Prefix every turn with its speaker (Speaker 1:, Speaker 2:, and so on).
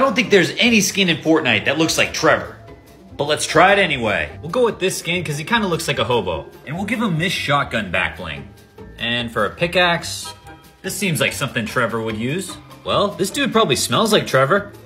Speaker 1: I don't think there's any skin in Fortnite that looks like Trevor. But let's try it anyway. We'll go with this skin because he kind of looks like a hobo. And we'll give him this shotgun back bling. And for a pickaxe, this seems like something Trevor would use. Well, this dude probably smells like Trevor.